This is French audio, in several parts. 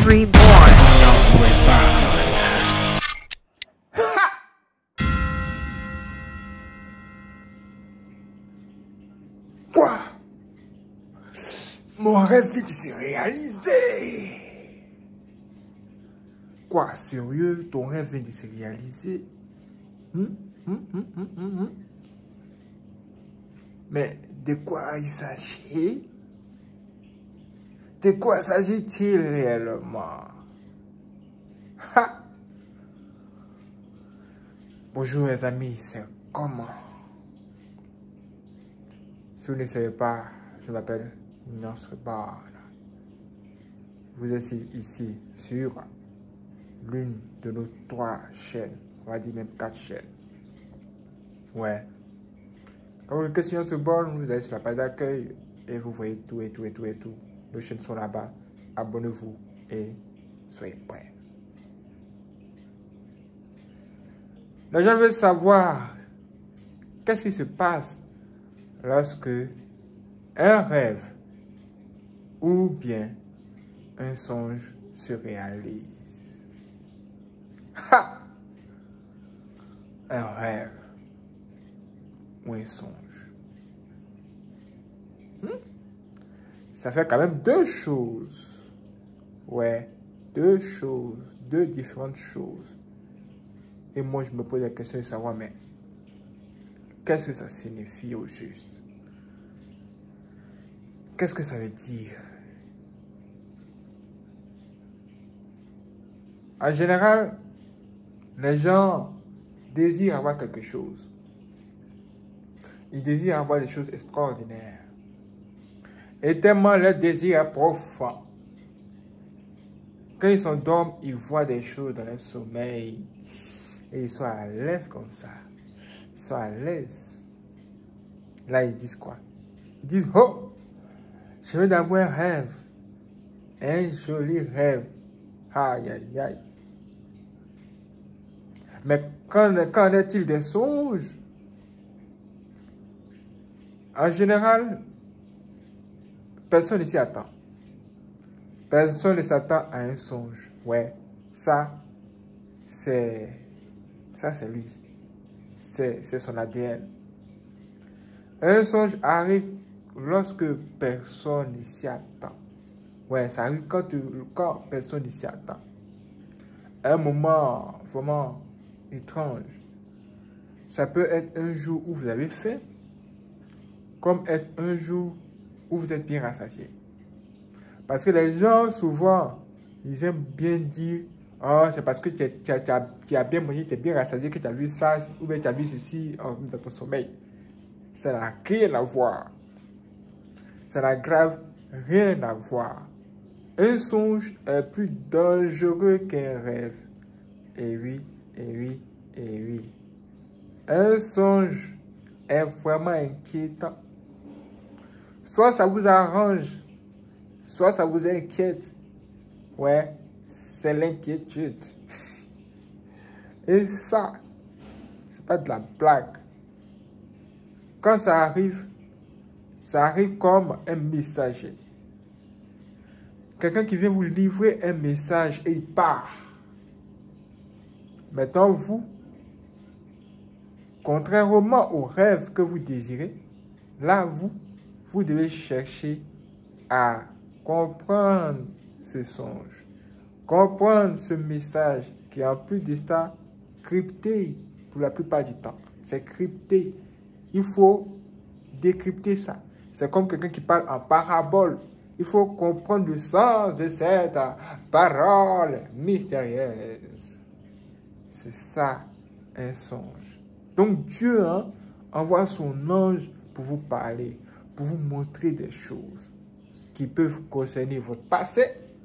Reborn. Quoi? Mon rêve vient de se réaliser. Quoi? Sérieux? Ton rêve vient de se réaliser? Mais de quoi il s'agit? De quoi s'agit-il réellement? Ha! Bonjour les amis, c'est comment? Si vous ne savez pas, je m'appelle Nance Reborn. Vous êtes ici sur l'une de nos 3 chaînes, on va dire même 4 chaînes. Ouais. Quand vous questionnez ce borne, vous allez sur la page d'accueil et vous voyez tout. Nos chaînes sont là-bas. Abonnez-vous et soyez prêts. Les gens veulent savoir qu'est-ce qui se passe lorsque un rêve ou bien un songe se réalise. Ha! Un rêve ou un songe. Ça fait quand même 2 choses. Ouais, 2 choses, 2 différentes choses. Et moi, je me pose la question de savoir, mais qu'est-ce que ça signifie au juste? Qu'est-ce que ça veut dire? En général, les gens désirent avoir quelque chose. Ils désirent avoir des choses extraordinaires. Et tellement leur désir est profond. Quand ils s'endorment, ils voient des choses dans leur sommeil. Et ils sont à l'aise comme ça. Ils sont à l'aise. Là, ils disent quoi? Ils disent, oh, je viens d'avoir un rêve. Un joli rêve. Aïe, aïe, aïe. Mais qu'en est-il des songes? En général, personne ne s'y attend. Personne ne s'attend à un songe. Ouais, ça, c'est lui. C'est son ADN. Un songe arrive lorsque personne ne s'y attend. Ouais, ça arrive quand personne ne s'y attend. Un moment vraiment étrange. Ça peut être un jour où vous avez faim, comme être un jour où vous êtes bien rassasié. Parce que les gens, souvent, ils aiment bien dire, oh, c'est parce que tu as bien mangé, tu es bien rassasié, que tu as vu ça, ou bien tu as vu ceci dans ton sommeil. Ça n'a rien à voir. Ça n'a grave rien à voir. Un songe est plus dangereux qu'un rêve. Et oui, et oui, et oui. Un songe est vraiment inquiétant. Soit ça vous arrange, soit ça vous inquiète. Ouais, c'est l'inquiétude. Et ça, c'est pas de la blague. Quand ça arrive comme un messager. Quelqu'un qui vient vous livrer un message et il part. Maintenant, vous, contrairement au rêve que vous désirez, là, vous devez chercher à comprendre ce songe, comprendre ce message qui est en plus de ça crypté pour la plupart du temps. C'est crypté. Il faut décrypter ça. C'est comme quelqu'un qui parle en parabole. Il faut comprendre le sens de cette parole mystérieuse. C'est ça, un songe. Donc Dieu envoie son ange pour vous parler, pour vous montrer des choses qui peuvent concerner votre passé,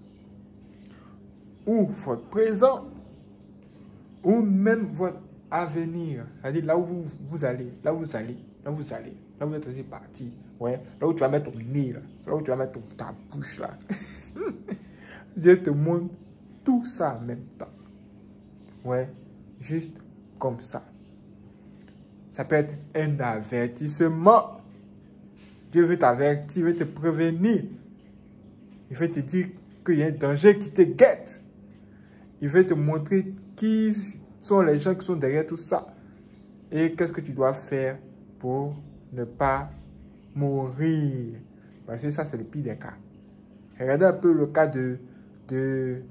ou votre présent, ou même votre avenir. C'est-à-dire là où vous allez, là où vous allez, là où vous allez, là où vous êtes aussi parti. Ouais, là où tu vas mettre ton nez, là où tu vas mettre ta bouche là. Dieu te montre tout ça en même temps. Ouais, juste comme ça. Ça peut être un avertissement. Dieu veut t'avertir, il veut te prévenir. Il veut te dire qu'il y a un danger qui te guette. Il veut te montrer qui sont les gens qui sont derrière tout ça. Et qu'est-ce que tu dois faire pour ne pas mourir. Parce que ça, c'est le pire des cas. Regardez un peu le cas de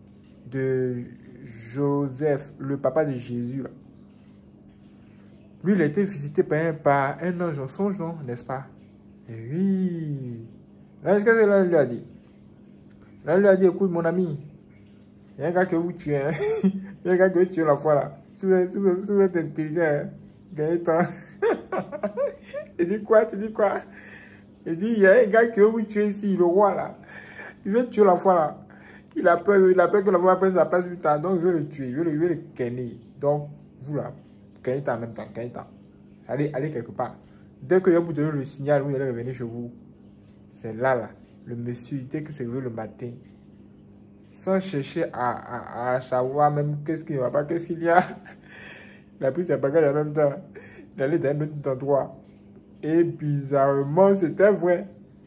Joseph, le papa de Jésus. Là. Lui, il a été visité par un ange en songe, non? N'est-ce pas? Et oui. L'ange, qu'est-ce que l'ange lui a dit? L'ange lui a dit, écoute, mon ami, il y a un gars que vous tuez. Hein? Il y a un gars que vous tuez la fois là. Si vous êtes intelligent, hein? Gagnez temps. Il dit quoi? Tu dis quoi? Il dit, il y a un gars qui veut vous tuer ici, le roi là. Il veut tuer la fois là. Il a peur que la fois prenne sa place plus tard. Donc il veut le tuer, il veut le kenner. Donc, vous là, gagnez temps en même temps, gagnez temps. Allez quelque part. Dès que vous donner le signal, vous allez revenir chez vous. C'est là, le monsieur, dès que c'est le matin, sans chercher à savoir même qu'est-ce qu'il ne va pas, qu'est-ce qu'il y a. Il a pris sa bagage en même temps. Il allait dans un autre endroit. Et bizarrement, c'était vrai.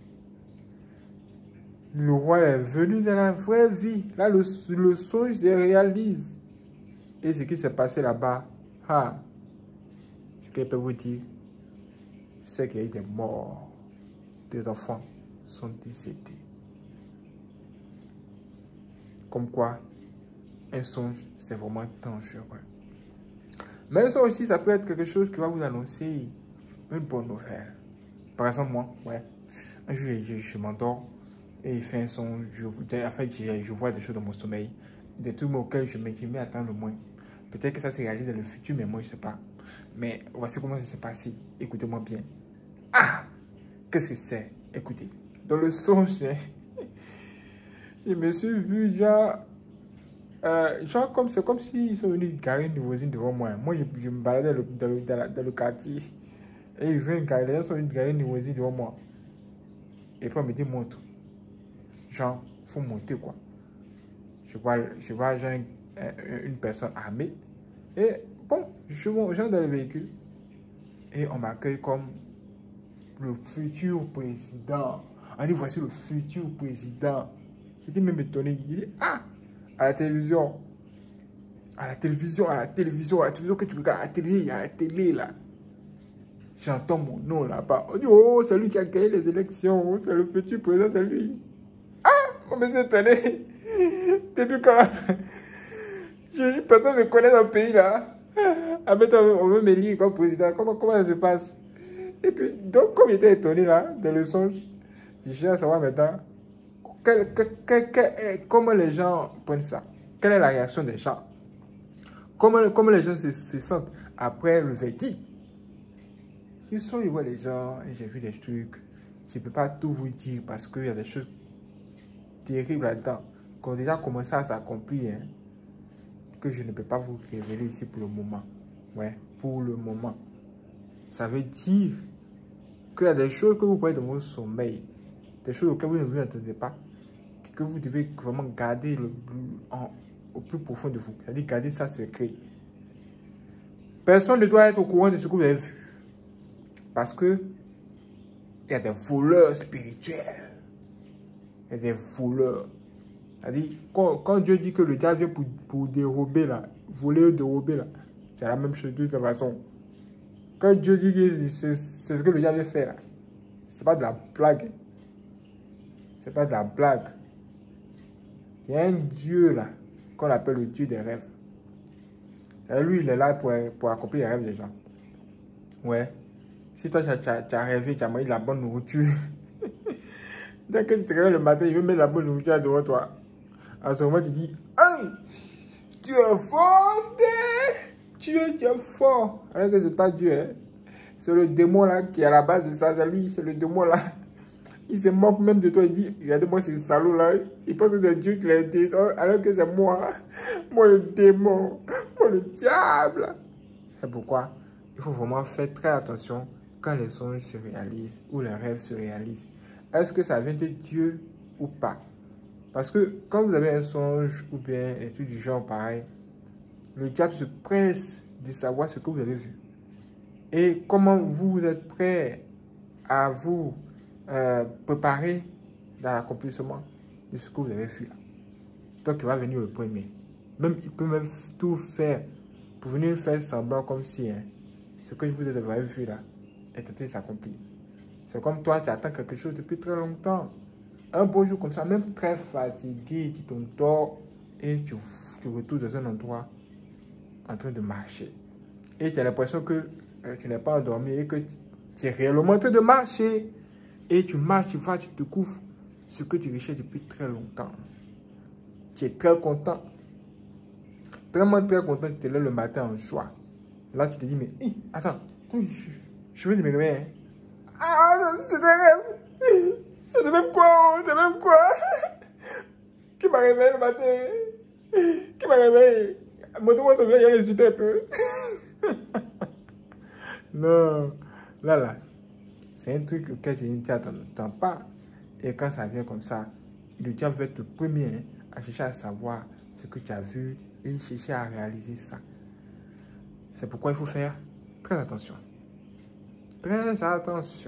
Le roi est venu dans la vraie vie. Là, le songe se réalise. Et ce qui s'est passé là-bas, ce qu'il peut vous dire, c'est qu'il y a eu des morts. Des enfants sont décédés. Comme quoi, un songe, c'est vraiment dangereux. Mais ça aussi, ça peut être quelque chose qui va vous annoncer une bonne nouvelle. Par exemple, moi, un jour, je m'endors et il fait un songe. Je vois des choses dans mon sommeil, des trucs auxquels je m'y attends le moins. Peut-être que ça se réalise dans le futur, mais moi, je ne sais pas. Mais voici comment ça s'est passé. Écoutez-moi bien. Qu'est-ce que c'est? Écoutez. Dans le songe, je me suis vu c'est comme s'ils sont venus garer une limousine devant moi. Moi, je me baladais dans le quartier. Et ils viennent garer, les gens sont venus garer une limousine devant moi. Et puis on me dit, montre. Genre, faut monter quoi. Je vois genre, une personne armée. Et bon, je monte dans le véhicule. Et on m'accueille comme le futur président. On dit, voici le futur président. J'étais même étonné. Il dit, à la télévision. À la télévision que tu regardes, à la télé là. J'entends mon nom là-bas. On dit, oh, c'est lui qui a gagné les élections. C'est le futur président, c'est lui. On me s'est étonné. Depuis quand personne ne me connaît dans le pays là. Maintenant, on veut m'élire comme président. Comment ça se passe? Et puis, donc, comme j'étais étonné là, dans le songe, je cherche à savoir maintenant comment les gens prennent ça. Quelle est la réaction des gens? Comment les gens se sentent après le verdict? Je vois les gens et j'ai vu des trucs. Je ne peux pas tout vous dire parce qu'il y a des choses terribles là-dedans qui ont déjà commencé à s'accomplir. Que je ne peux pas vous révéler ici pour le moment. Pour le moment. Ça veut dire qu'il y a des choses que vous voyez dans votre sommeil, des choses auxquelles vous ne vous attendez pas, que vous devez vraiment garder au plus profond de vous. C'est-à-dire garder ça secret. Personne ne doit être au courant de ce que vous avez vu. Parce que il y a des voleurs spirituels. Il y a des voleurs. C'est-à-dire, quand Dieu dit que le diable vient pour dérober là, voler ou dérober là, c'est la même chose de toute façon. Quand Dieu dit que c'est ce que le diable vient faire là, c'est pas de la blague. C'est pas de la blague. Il y a un Dieu là, qu'on appelle le Dieu des rêves. Et lui, il est là pour accomplir les rêves des gens. Si toi, tu as rêvé, tu as mangé de la bonne nourriture. Dès que tu te réveilles le matin, il veut mettre la bonne nourriture devant toi. En ce moment, tu dis, hey, tu es fort, tu es fort. Alors que ce n'est pas Dieu. Hein. C'est le démon là qui est à la base de ça. C'est lui, c'est le démon là. Il se moque même de toi. Il dit, regardez-moi ce salaud là. Il pense que c'est Dieu qui l'a aidé. Alors que c'est moi. Moi le démon. Moi le diable. C'est pourquoi il faut vraiment faire très attention quand les songes se réalisent ou les rêves se réalisent. Est-ce que ça vient de Dieu ou pas? Parce que quand vous avez un songe ou bien un truc du genre pareil, le diable se presse de savoir ce que vous avez vu. Et comment vous êtes prêt à vous préparer dans l'accomplissement de ce que vous avez vu là. Donc, il va venir le premier. Même, il peut même tout faire pour venir faire semblant comme si ce que vous avez vu là est en train de s'accomplir. C'est comme toi, tu attends quelque chose depuis très longtemps. Un beau jour comme ça, même très fatigué, tu t'endors et tu retournes dans un endroit en train de marcher. Et tu as l'impression que tu n'es pas endormi et que tu es réellement en train de marcher. Et tu marches, tu vas, tu te couvres ce que tu recherches depuis très longtemps. Tu es très content. Vraiment très content, tu te lèves le matin en joie. Là, tu te dis, mais attends, je veux me réveiller. Ah, c'est des rêves. C'est de même quoi, c'est de même quoi. Qui m'a réveillé le matin? Qui m'a réveillé? Montre-moi ton verre, il y a un peu. Non, là, c'est un truc auquel tu n'attends pas. Et quand ça vient comme ça, le diable va être le premier à chercher à savoir ce que tu as vu et chercher à réaliser ça. C'est pourquoi il faut faire très attention. Très attention.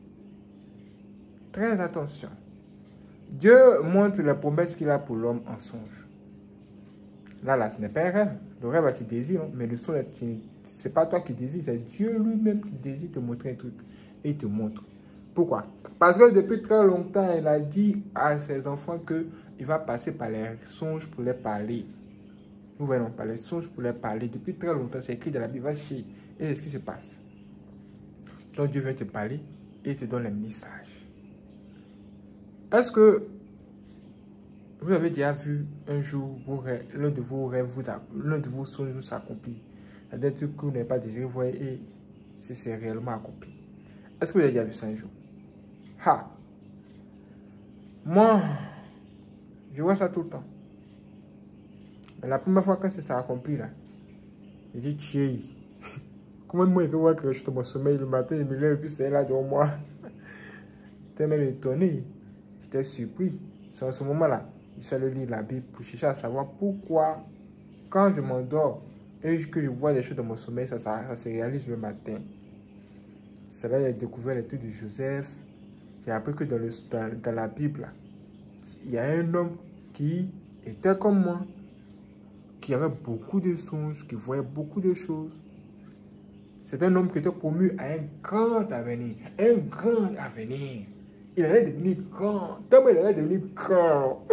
Très attention. Dieu montre la promesse qu'il a pour l'homme en songe. Là, ce n'est pas un rêve. Le rêve, tu désires, mais le songe, ce n'est pas toi qui désires, c'est Dieu lui-même qui désire te montrer un truc. Et il te montre. Pourquoi? Parce que depuis très longtemps, il a dit à ses enfants qu'il va passer par les songes pour les parler. Vous voyez, non, par les songes pour les parler. Depuis très longtemps, c'est écrit dans la Bible, et c'est ce qui se passe. Donc Dieu vient te parler et te donne les messages. Est-ce que vous avez déjà vu un jour l'un de vos rêves, l'un de vos songes s'accomplir? C'est-à-dire que vous n'avez pas désiré voir et c'est réellement accompli. Est-ce que vous avez déjà vu ça un jour? Ha! Moi, je vois ça tout le temps. Mais la première fois que ça s'est accompli, là, j'ai dit, tiens, comment moi je peux voir que je suis dans mon sommeil le matin, je me lève et puis c'est là devant moi. J'étais même étonné, j'étais surpris. C'est en ce moment-là, je suis allé lire la Bible pour chercher à savoir pourquoi, quand je m'endors et que je vois des choses dans mon sommeil, ça se réalise le matin. C'est là que j'ai découvert l'étude de Joseph. J'ai appris que dans la Bible, il y a un homme qui était comme moi, qui avait beaucoup de songes, qui voyait beaucoup de choses. C'est un homme qui était promu à un grand avenir. Un grand avenir. Il allait devenir grand. Tellement il allait devenir grand.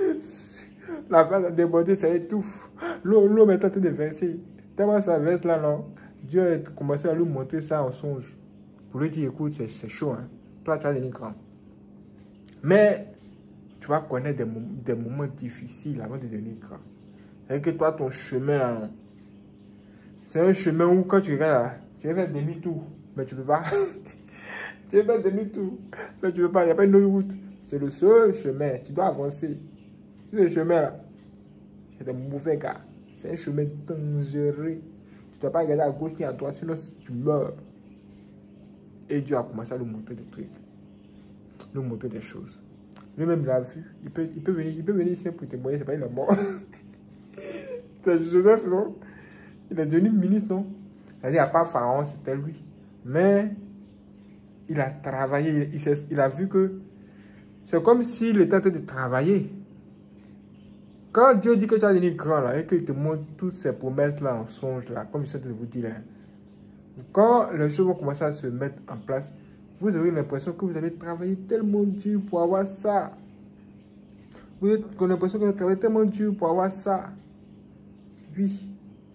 La face a débordé, ça étouffe. L'eau est en train de verser. Tellement ça verse là, non. Dieu a commencé à lui montrer ça en songe. Pour lui dire, écoute, c'est chaud. Hein. Toi, tu vas devenir grand. Mais tu vas connaître des moments difficiles avant de devenir grand. C'est que toi, ton chemin, c'est un chemin où quand tu regardes là, tu vas faire demi-tour, mais tu ne peux pas. Tu vas faire demi-tour, mais tu ne peux pas. Il n'y a pas une autre route. C'est le seul chemin. Tu dois avancer. C'est le chemin là. C'est des mauvais gars. C'est un chemin dangereux. Tu ne dois pas regarder à gauche ni à droite, sinon tu meurs. Et Dieu a commencé à lui montrer des trucs. Lui montrer des choses. Lui-même, il a vu. Il peut venir ici pour témoigner. C'est pas il est mort. C'est Joseph, non? Il est devenu ministre, non? C'est-à-dire, à part Pharaon, c'était lui. Mais il a travaillé. Il a vu que c'est comme s'il était en train de travailler. Quand Dieu dit que tu vas devenir grand, là, et qu'il te montre toutes ces promesses-là en songe, là, comme je suis en train de vous dire, là, quand les choses vont commencer à se mettre en place, vous aurez l'impression que vous avez travaillé tellement dur pour avoir ça. Vous avez l'impression que vous avez travaillé tellement dur pour avoir ça. Oui.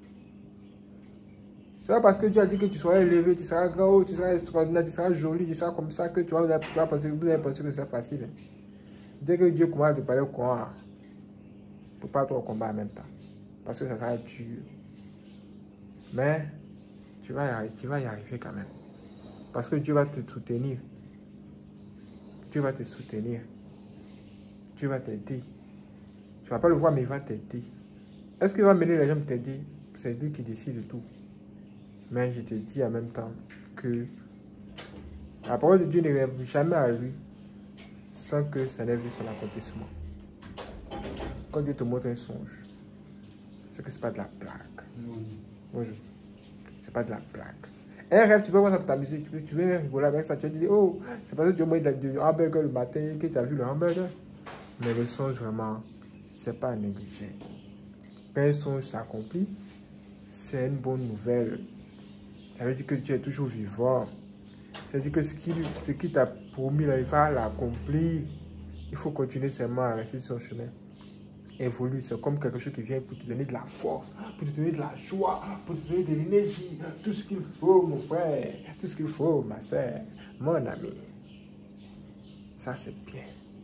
C'est pas parce que Dieu a dit que tu seras élevé, tu seras grand, tu seras extraordinaire, tu seras joli, tu seras comme ça que vous allez penser que c'est facile. Dès que Dieu commence à te parler au courant, il ne faut pas trop combattre en même temps. Parce que ça sera dur. Mais tu vas y arriver quand même. Parce que Dieu va te soutenir. Dieu va te soutenir. Dieu va t'aider. Tu ne vas pas le voir, mais il va t'aider. Est-ce qu'il va mener les gens à t'aider? C'est lui qui décide de tout. Mais je te dis en même temps que la parole de Dieu ne rêve jamais à lui sans que ça n'ait vu son accomplissement. Quand Dieu te montre un songe, c'est que ce n'est pas de la blague. Bonjour. C'est pas de la blague. Un rêve, tu peux voir ça pour t'amuser, tu veux rigoler avec ça, tu vas te dire, oh, c'est parce que tu as mangé du hamburger le matin que tu as vu le hamburger. Mais le songe, vraiment, c'est pas à négliger. Quand un songe s'accomplit, c'est une bonne nouvelle. Ça veut dire que tu es toujours vivant. Ça veut dire que ce qui t'a promis, là, il va l'accomplir. Il faut continuer seulement à rester sur son chemin. Évolue, c'est comme quelque chose qui vient pour te donner de la force, pour te donner de la joie, pour te donner de l'énergie. Tout ce qu'il faut, mon frère. Tout ce qu'il faut, ma soeur, mon ami. Ça, c'est bien.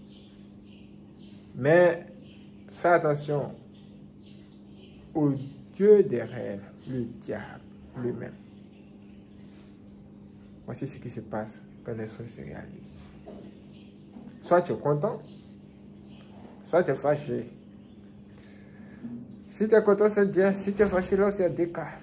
Mais fais attention au Dieu des rêves, le diable lui-même. Voici ce qui se passe quand les songes se réalisent. Soit tu es content, soit tu es fâché. Si tu es content, c'est bien. Si tu es fâché, là, c'est des cas.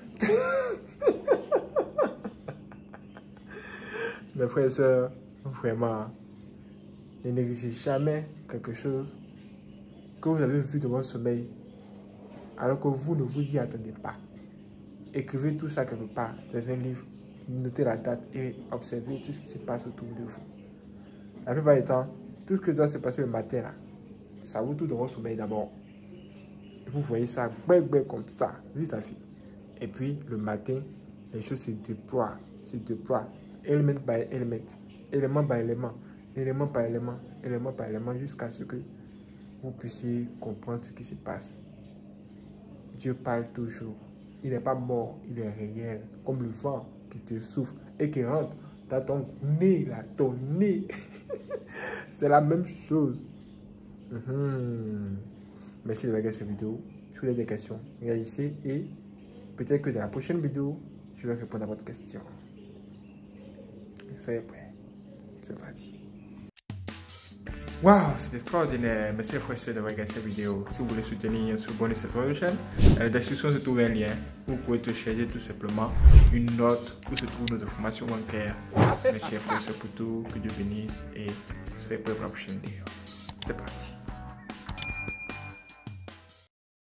Mes frères et sœurs, vraiment, ne négligez jamais quelque chose que vous avez vu dans votre sommeil, alors que vous ne vous y attendez pas. Écrivez tout ça quelque part dans un livre, notez la date et observez tout ce qui se passe autour de vous. La plupart du temps, tout ce qui doit se passer le matin, là, ça vous tout dans votre sommeil d'abord. Vous voyez ça comme ça, vis-à-vis. Et puis, le matin, les choses se déploient, élément par élément, élément par élément, élément par élément, élément par élément, jusqu'à ce que vous puissiez comprendre ce qui se passe. Dieu parle toujours. Il n'est pas mort, il est réel, comme le vent qui te souffle et qui rentre dans ton nez, là, ton nez. C'est la même chose. Merci de regarder cette vidéo. Si vous avez des questions, réagissez et peut-être que dans la prochaine vidéo, je vais répondre à votre question. Soyez prêts. C'est parti. Waouh, c'est extraordinaire. Merci frères et sœurs d'avoir regardé cette vidéo. Si vous voulez soutenir, abonnez-vous à cette chaîne. Dans la description se trouve un lien où vous pouvez télécharger tout simplement une note où se trouve notre information bancaire. Merci frères et sœurs pour tout. Que Dieu bénisse et soyez prêts pour la prochaine vidéo. C'est parti.